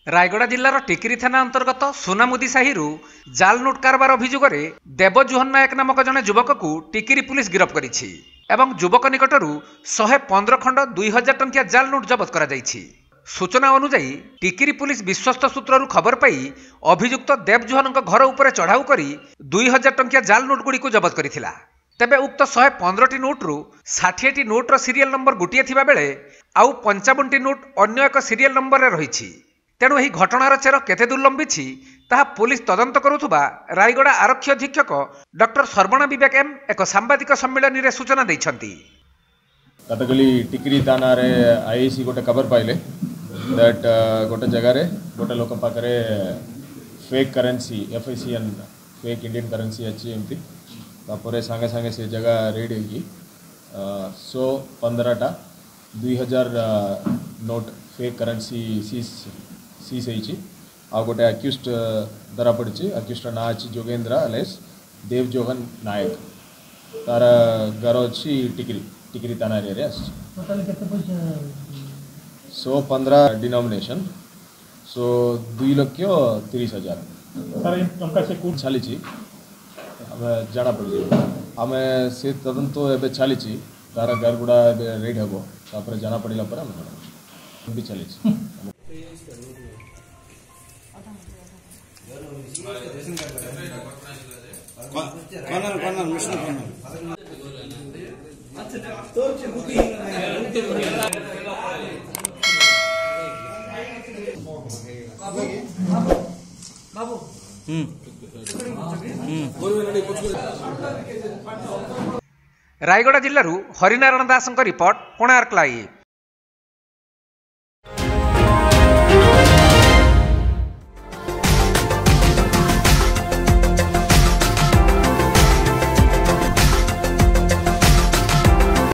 रायगड़ा जिलार टिकिरी थाना अंतर्गत सोनामुदी साहिरु जाल नोट कारबार अभियोग देवजोहन नायक नामक जने युवक को टिकिरी पुलिस गिरफ करिछि एवं युवक निकटरू 115 खंड 2000 टंकिया जाल नोट जबत करा जाइछि। सूचना अनुसार टिकिरी पुलिस विश्वस्त सूत्ररू खबर पाई अभियुक्त देवजोहन घर उपरे चढ़ाऊ करी 2000 टंकिया जाल नोट गुड़ी को जबत करिथिला। तेबे उक्त 115टी नोट्रु 60टी नोट्र सीरियल नंबर गोटे थिबा बेले आउ 55टी नोट अन्य एक सीरियल नंबर रही। तेणु यह घटनार चेर केते दूर लंबी ताहा पुलिस तदंत करुथुबा रायगड़ा आरक्षी अधीक्षक डॉक्टर सर्वण विवेक एम एक सांबादिक सम्मेलन में सूचना दैछंती। कतकली टिकिरी थाना रे आईसी गोटे खबर पाइले दैट गोटे जगह रे गोटे लोक पाखरे fake currency FICN fake Indian currency अच्छी एमती तापर सांगे सांगे से जगह रेड होगी 115टा 2000 नोट फेक करेंसी सीज होइछि। आ गोटे अक्यूज्ड धरा पड़ी। अक्यूज्ड ना अच्छी जोगेंद्र अलेस देवजोहन नायक तार घर अच्छी टिकिरी थाना एरिया 115 डिनोमिनेशन 2,30,000 चली जाना पड़ी आम से तदंत एवं चली तार घर गुड़ा रेड हम तापर जाना पड़ा भी चली रायगड़ा जिल्लारू हरिनारायण दास रिपोर्ट कोणार्क लाइव।